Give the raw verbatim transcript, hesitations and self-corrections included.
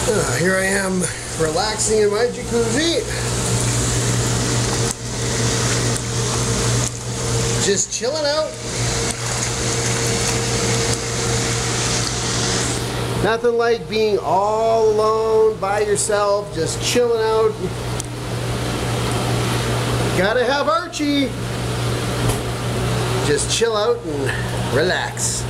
Uh, here I am relaxing in my jacuzzi. Just chilling out. Nothing like being all alone by yourself, just chilling out. Gotta have Archie. Just chill out and relax.